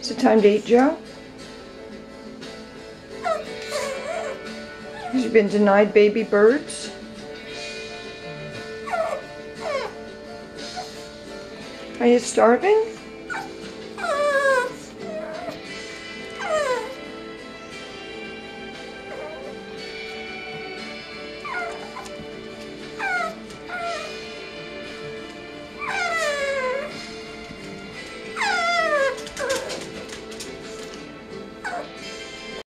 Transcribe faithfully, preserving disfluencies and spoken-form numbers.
Is it time to eat, Joe? Have you been denied baby birds? Are you starving?